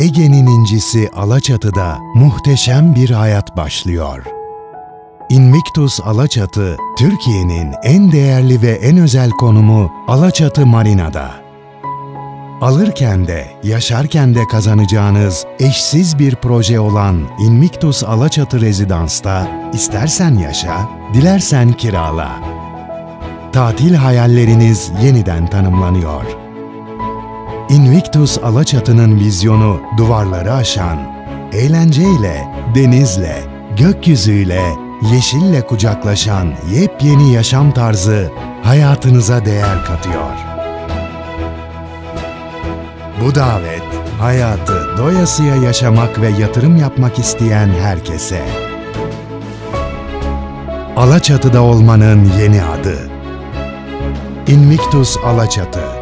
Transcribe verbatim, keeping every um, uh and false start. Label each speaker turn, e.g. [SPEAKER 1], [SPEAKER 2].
[SPEAKER 1] Ege'nin incisi Alaçatı'da muhteşem bir hayat başlıyor. Invictus Alaçatı, Türkiye'nin en değerli ve en özel konumu Alaçatı Marina'da. Alırken de, yaşarken de kazanacağınız eşsiz bir proje olan Invictus Alaçatı Rezidans'ta istersen yaşa, dilersen kirala. Tatil hayalleriniz yeniden tanımlanıyor. Invictus Alaçatı'nın vizyonu duvarları aşan, eğlenceyle, denizle, gökyüzüyle, yeşille kucaklaşan yepyeni yaşam tarzı hayatınıza değer katıyor. Bu davet, hayatı doyasıya yaşamak ve yatırım yapmak isteyen herkese. Alaçatı'da olmanın yeni adı. Invictus Alaçatı.